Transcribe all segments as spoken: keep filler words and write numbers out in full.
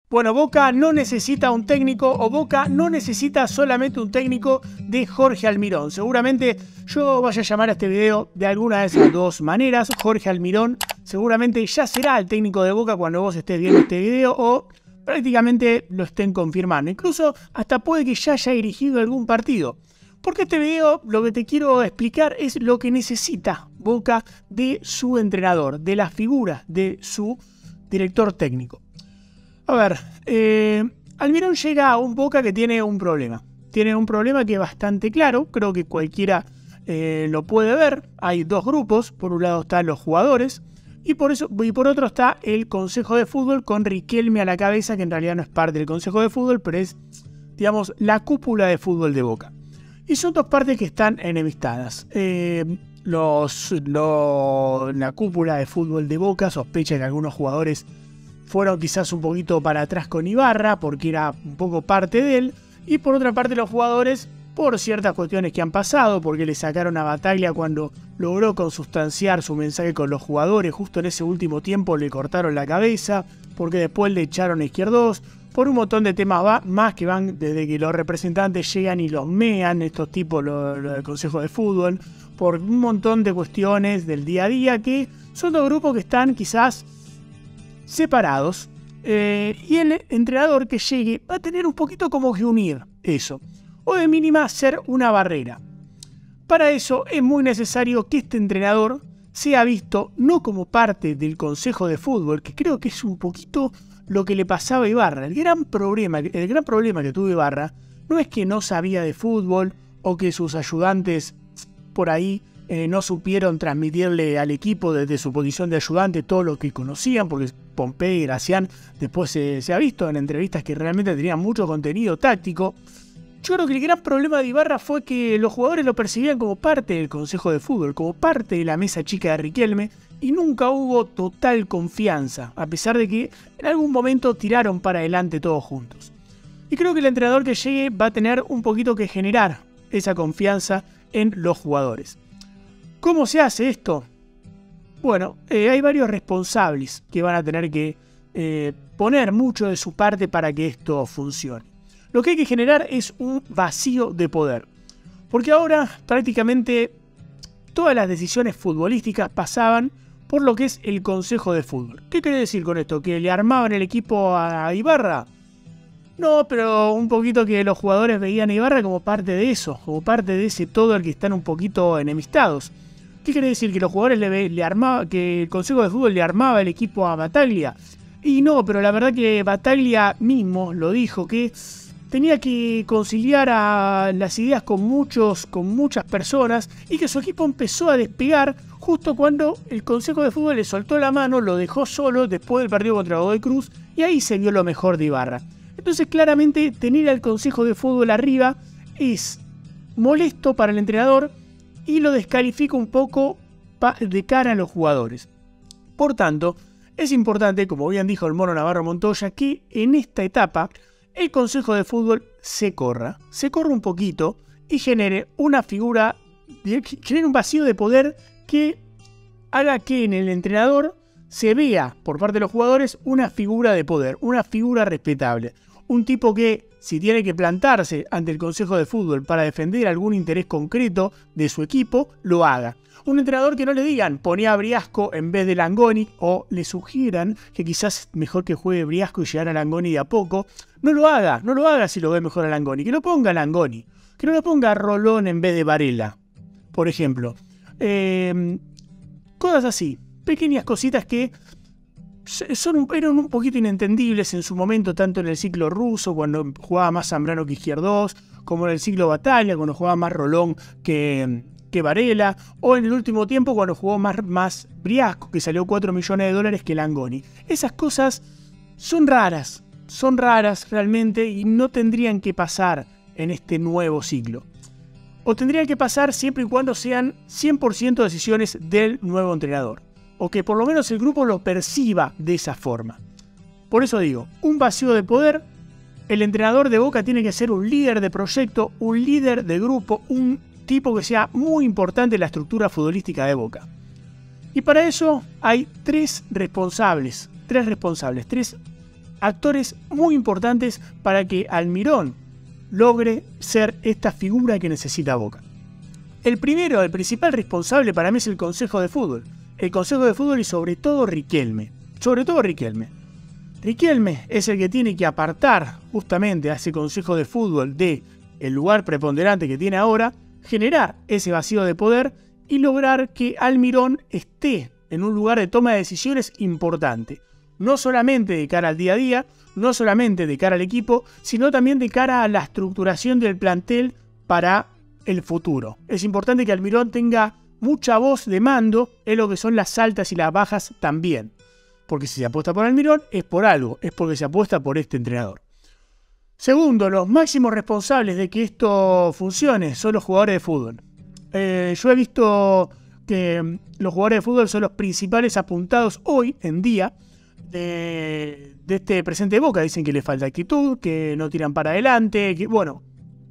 Bueno, Boca no necesita un técnico, o Boca no necesita solamente un técnico de Jorge Almirón. Seguramente yo vaya a llamar a este video de alguna de esas dos maneras. Jorge Almirón seguramente ya será el técnico de Boca cuando vos estés viendo este video, o prácticamente lo estén confirmando. Incluso hasta puede que ya haya dirigido algún partido. Porque este video lo que te quiero explicar es lo que necesita Boca de su entrenador, de la figura de su director técnico. A ver, eh, Almirón llega a un Boca que tiene un problema. Tiene un problema que es bastante claro, creo que cualquiera eh, lo puede ver. Hay dos grupos, por un lado están los jugadores y por, eso, y por otro está el Consejo de Fútbol con Riquelme a la cabeza, que en realidad no es parte del Consejo de Fútbol, pero es, digamos, la cúpula de fútbol de Boca. Y son dos partes que están enemistadas. Eh, los, lo, la cúpula de fútbol de Boca sospecha que algunos jugadores fueron quizás un poquito para atrás con Ibarra, porque era un poco parte de él. Y por otra parte los jugadores, por ciertas cuestiones que han pasado, porque le sacaron a Bataglia cuando logró consustanciar su mensaje con los jugadores. Justo en ese último tiempo le cortaron la cabeza, porque después le echaron a Izquierdos. Por un montón de temas más que van desde que los representantes llegan y los mean, estos tipos, lo, lo del Consejo de Fútbol. Por un montón de cuestiones del día a día, que son dos grupos que están quizás separados, eh, y el entrenador que llegue va a tener un poquito como que unir eso, o de mínima ser una barrera. Para eso es muy necesario que este entrenador sea visto no como parte del Consejo de Fútbol, que creo que es un poquito lo que le pasaba a Ibarra. El gran problema, el gran problema que tuvo Ibarra no es que no sabía de fútbol o que sus ayudantes por ahí Eh, no supieron transmitirle al equipo desde su posición de ayudante todo lo que conocían, porque Pompey y Gracián después se, se ha visto en entrevistas que realmente tenían mucho contenido táctico. Yo creo que el gran problema de Ibarra fue que los jugadores lo percibían como parte del Consejo de Fútbol, como parte de la mesa chica de Riquelme, y nunca hubo total confianza, a pesar de que en algún momento tiraron para adelante todos juntos. Y creo que el entrenador que llegue va a tener un poquito que generar esa confianza en los jugadores. ¿Cómo se hace esto? Bueno, eh, hay varios responsables que van a tener que eh, poner mucho de su parte para que esto funcione. Lo que hay que generar es un vacío de poder. Porque ahora prácticamente todas las decisiones futbolísticas pasaban por lo que es el Consejo de Fútbol. ¿Qué quiere decir con esto? ¿Que le armaban el equipo a Ibarra? No, pero un poquito que los jugadores veían a Ibarra como parte de eso, como parte de ese todo al que están un poquito enemistados. ¿Qué quiere decir? ¿Que los jugadores le, le armaba, que el Consejo de Fútbol le armaba el equipo a Bataglia? Y no, pero la verdad que Bataglia mismo lo dijo, que tenía que conciliar a las ideas con, muchos, con muchas personas, y que su equipo empezó a despegar justo cuando el Consejo de Fútbol le soltó la mano, lo dejó solo después del partido contra Godoy Cruz, y ahí se vio lo mejor de Ibarra. Entonces claramente tener al Consejo de Fútbol arriba es molesto para el entrenador y lo descalifica un poco de cara a los jugadores. Por tanto, es importante, como bien dijo el Mono Navarro Montoya, que en esta etapa el Consejo de Fútbol se corra, se corra un poquito y genere una figura, genere un vacío de poder que haga que en el entrenador se vea por parte de los jugadores una figura de poder, una figura respetable. Un tipo que, si tiene que plantarse ante el Consejo de Fútbol para defender algún interés concreto de su equipo, lo haga. Un entrenador que no le digan, ponía a Briasco en vez de Langoni, o le sugieran que quizás es mejor que juegue Briasco y llegar a Langoni de a poco. No lo haga, no lo haga si lo ve mejor a Langoni. Que lo ponga a Langoni. Que no lo ponga a Rolón en vez de Varela, por ejemplo. Eh, cosas así. Pequeñas cositas que son, eran un poquito inentendibles en su momento, tanto en el ciclo ruso, cuando jugaba más Zambrano que Izquierdos, como en el ciclo Bataglia, cuando jugaba más Rolón que, que Varela, o en el último tiempo cuando jugó más, más Briasco, que salió cuatro millones de dólares que Langoni. Esas cosas son raras, son raras realmente, y no tendrían que pasar en este nuevo ciclo. O tendrían que pasar siempre y cuando sean cien por ciento decisiones del nuevo entrenador, o que por lo menos el grupo lo perciba de esa forma. Por eso digo, un vacío de poder. El entrenador de Boca tiene que ser un líder de proyecto, un líder de grupo, un tipo que sea muy importante en la estructura futbolística de Boca. Y para eso hay tres responsables, tres responsables, tres actores muy importantes para que Almirón logre ser esta figura que necesita Boca. El primero, el principal responsable para mí es el Consejo de Fútbol. El Consejo de Fútbol y sobre todo Riquelme. Sobre todo Riquelme. Riquelme es el que tiene que apartar justamente a ese Consejo de Fútbol de el lugar preponderante que tiene ahora, generar ese vacío de poder y lograr que Almirón esté en un lugar de toma de decisiones importante. No solamente de cara al día a día, no solamente de cara al equipo, sino también de cara a la estructuración del plantel para el futuro. Es importante que Almirón tenga mucha voz de mando en lo que son las altas y las bajas también. Porque si se apuesta por Almirón es por algo, es porque se apuesta por este entrenador. Segundo, los máximos responsables de que esto funcione son los jugadores de fútbol. Eh, yo he visto que los jugadores de fútbol son los principales apuntados hoy en día de, de este presente de Boca. Dicen que le falta actitud, que no tiran para adelante, que bueno.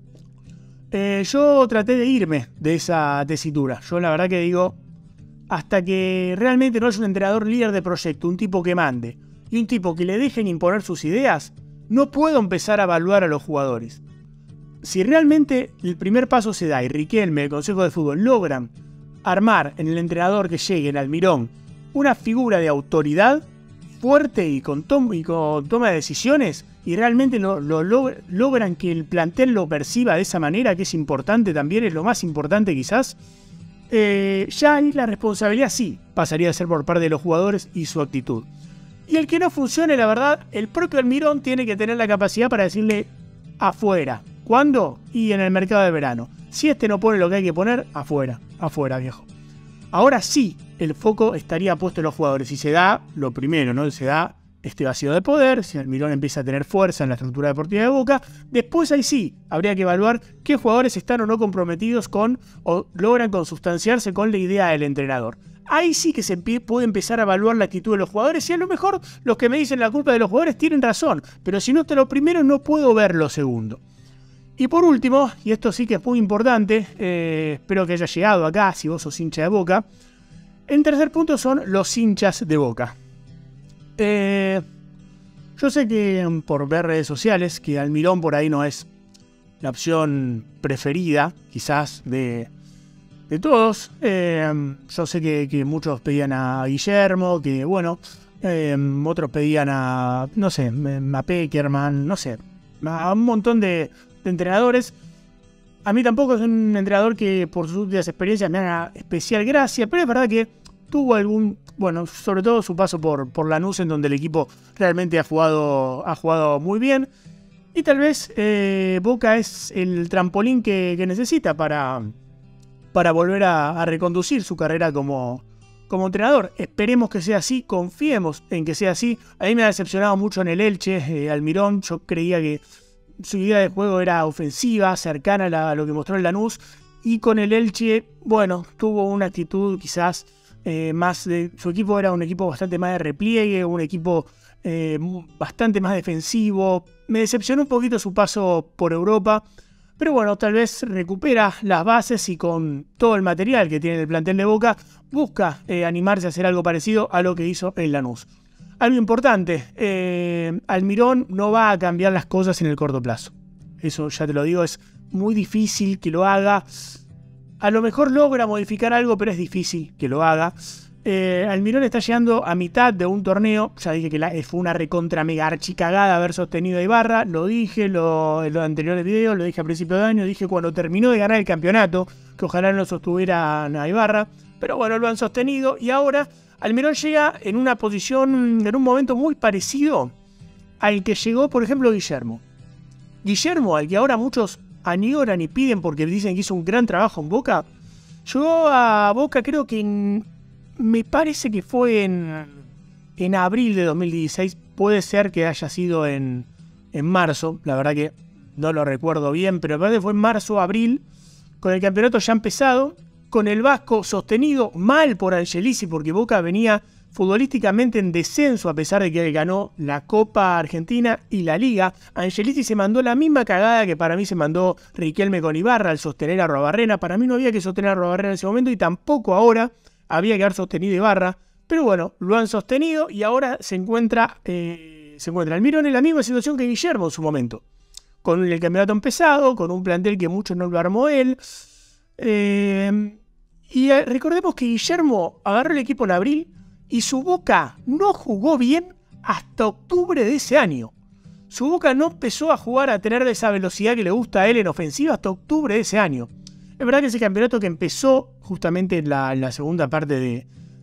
Eh, yo traté de irme de esa tesitura. Yo la verdad que digo, hasta que realmente no es un entrenador líder de proyecto, un tipo que mande y un tipo que le dejen imponer sus ideas, no puedo empezar a evaluar a los jugadores. Si realmente el primer paso se da y Riquelme, el Consejo de Fútbol, logran armar en el entrenador que llegue, en Almirón, una figura de autoridad fuerte y con, tom y con toma de decisiones, y realmente lo, lo log logran que el plantel lo perciba de esa manera, que es importante también, es lo más importante quizás, eh, ya ahí la responsabilidad sí pasaría a ser por parte de los jugadores y su actitud. Y el que no funcione, la verdad, el propio Almirón tiene que tener la capacidad para decirle afuera. ¿Cuándo? Y en el mercado de verano. Si este no pone lo que hay que poner, afuera, afuera, viejo. Ahora sí, el foco estaría puesto en los jugadores. Si se da, lo primero, ¿no? Se da este vacío de poder, si Almirón empieza a tener fuerza en la estructura deportiva de Boca, después ahí sí, habría que evaluar qué jugadores están o no comprometidos con, o logran consustanciarse con la idea del entrenador. Ahí sí que se puede empezar a evaluar la actitud de los jugadores y a lo mejor los que me dicen la culpa de los jugadores tienen razón, pero si no está lo primero no puedo ver lo segundo. Y por último, y esto sí que es muy importante, eh, espero que haya llegado acá si vos sos hincha de Boca, el tercer punto son los hinchas de Boca. Eh, yo sé que por ver redes sociales que Almirón por ahí no es la opción preferida quizás de... de todos. Eh, yo sé que, que muchos pedían a Guillermo, que bueno, eh, otros pedían a, no sé, a Peckerman, no sé, a un montón de, de entrenadores. A mí tampoco es un entrenador que por sus últimas experiencias me haga especial gracia, pero es verdad que tuvo algún, bueno, sobre todo su paso por, por Lanús, en donde el equipo realmente ha jugado, ha jugado muy bien. Y tal vez eh, Boca es el trampolín que, que necesita para... para volver a, a reconducir su carrera como, como entrenador. Esperemos que sea así, confiemos en que sea así. A mí me ha decepcionado mucho en el Elche, eh, Almirón. Yo creía que su idea de juego era ofensiva, cercana a, la, a lo que mostró el Lanús. Y con el Elche, bueno, tuvo una actitud quizás eh, más de... Su equipo era un equipo bastante más de repliegue, un equipo eh, bastante más defensivo. Me decepcionó un poquito su paso por Europa. Pero bueno, tal vez recupera las bases y con todo el material que tiene el plantel de Boca, busca eh, animarse a hacer algo parecido a lo que hizo en Lanús. Algo importante, eh, Almirón no va a cambiar las cosas en el corto plazo. Eso ya te lo digo, es muy difícil que lo haga. A lo mejor logra modificar algo, pero es difícil que lo haga. Eh, Almirón está llegando a mitad de un torneo. Ya dije que la, fue una recontra mega archicagada haber sostenido a Ibarra. Lo dije lo, en los anteriores videos, lo dije a principio de año. Dije cuando terminó de ganar el campeonato que ojalá no sostuvieran a Ibarra. Pero bueno, lo han sostenido. Y ahora Almirón llega en una posición, en un momento muy parecido al que llegó, por ejemplo, Guillermo. Guillermo, al que ahora muchos añoran y piden porque dicen que hizo un gran trabajo en Boca. Llegó a Boca, creo que en... me parece que fue en, en abril de dos mil dieciséis. Puede ser que haya sido en, en marzo. La verdad que no lo recuerdo bien. Pero me parece que fue en marzo o abril. Con el campeonato ya empezado. Con el Vasco sostenido mal por Angelici. Porque Boca venía futbolísticamente en descenso. A pesar de que ganó la Copa Argentina y la Liga. Angelici se mandó la misma cagada que para mí se mandó Riquelme con Ibarra. Al sostener a Arruabarrena. Para mí no había que sostener a Arruabarrena en ese momento. Y tampoco ahora. Había que haber sostenido Ibarra, pero bueno, lo han sostenido y ahora se encuentra eh, se encuentra Almirón en la misma situación que Guillermo en su momento. Con el campeonato empezado, con un plantel que mucho no lo armó él. Eh, y recordemos que Guillermo agarró el equipo en abril y su Boca no jugó bien hasta octubre de ese año. Su Boca no empezó a jugar, a tener esa velocidad que le gusta a él en ofensiva hasta octubre de ese año. Es verdad que ese campeonato que empezó justamente en la, en la segunda parte de,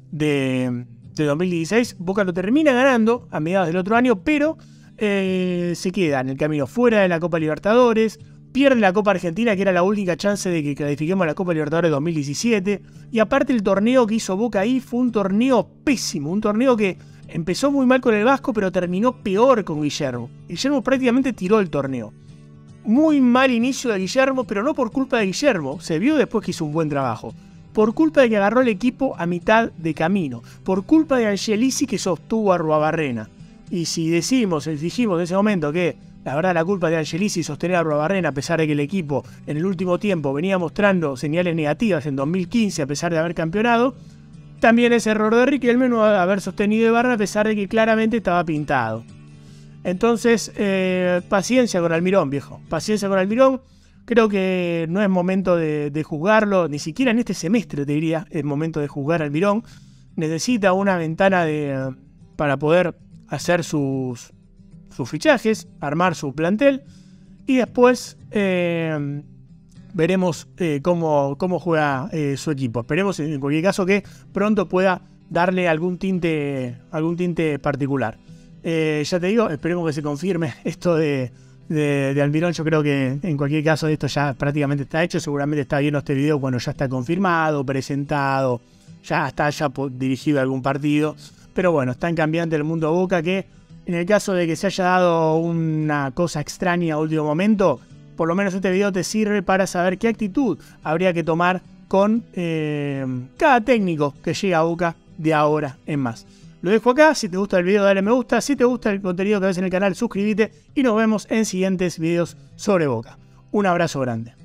de, de dos mil dieciséis, Boca lo termina ganando a mediados del otro año, pero eh, se queda en el camino fuera de la Copa Libertadores, pierde la Copa Argentina, que era la única chance de que clasifiquemos a la Copa Libertadores dos mil diecisiete, y aparte el torneo que hizo Boca ahí fue un torneo pésimo, un torneo que empezó muy mal con el Vasco, pero terminó peor con Guillermo. Guillermo prácticamente tiró el torneo. Muy mal inicio de Guillermo, pero no por culpa de Guillermo, se vio después que hizo un buen trabajo. Por culpa de que agarró el equipo a mitad de camino. Por culpa de Angelici, que sostuvo a Arruabarrena. Y si decimos, dijimos en ese momento que la verdad la culpa de Angelici sostener a Arruabarrena, a pesar de que el equipo en el último tiempo venía mostrando señales negativas en dos mil quince a pesar de haber campeonado, también es error de Riquelme no haber sostenido a Ibarra a pesar de que claramente estaba pintado. Entonces, eh, paciencia con Almirón, viejo. Paciencia con Almirón. Creo que no es momento de, de juzgarlo, ni siquiera en este semestre, te diría, es momento de juzgar a Almirón. Necesita una ventana de, para poder hacer sus, sus fichajes, armar su plantel. Y después eh, veremos eh, cómo, cómo juega eh, su equipo. Esperemos, en cualquier caso, que pronto pueda darle algún tinte, algún tinte particular. Eh, ya te digo, esperemos que se confirme esto de, de, de Almirón. Yo creo que en cualquier caso esto ya prácticamente está hecho. Seguramente está viendo este video cuando ya está confirmado, presentado, ya está ya dirigido a algún partido. Pero bueno, está en cambiante el mundo Boca, que en el caso de que se haya dado una cosa extraña a último momento, por lo menos este video te sirve para saber qué actitud habría que tomar con eh, cada técnico que llega a Boca de ahora en más. Lo dejo acá, si te gusta el video dale me gusta, si te gusta el contenido que ves en el canal suscríbete y nos vemos en siguientes videos sobre Boca. Un abrazo grande.